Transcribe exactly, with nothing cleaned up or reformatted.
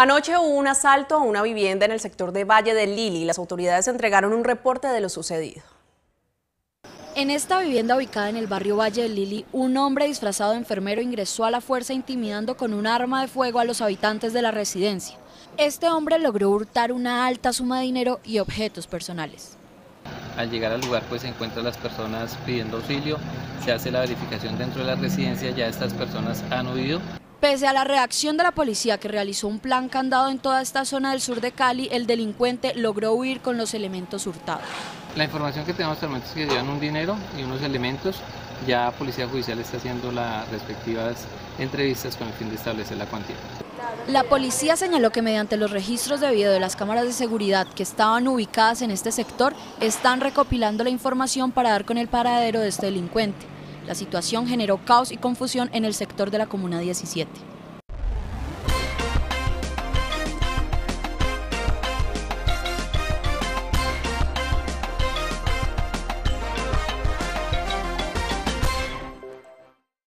Anoche hubo un asalto a una vivienda en el sector de Valle del Lili. Las autoridades entregaron un reporte de lo sucedido. En esta vivienda ubicada en el barrio Valle del Lili, un hombre disfrazado de enfermero ingresó a la fuerza intimidando con un arma de fuego a los habitantes de la residencia. Este hombre logró hurtar una alta suma de dinero y objetos personales. Al llegar al lugar pues se encuentran las personas pidiendo auxilio, se hace la verificación dentro de la residencia, ya estas personas han huido. Pese a la reacción de la policía, que realizó un plan candado en toda esta zona del sur de Cali, el delincuente logró huir con los elementos hurtados. La información que tenemos hasta el momento es que llevan un dinero y unos elementos. Ya Policía Judicial está haciendo las respectivas entrevistas con el fin de establecer la cuantía. La policía señaló que mediante los registros de video de las cámaras de seguridad que estaban ubicadas en este sector, están recopilando la información para dar con el paradero de este delincuente. La situación generó caos y confusión en el sector de la Comuna diecisiete.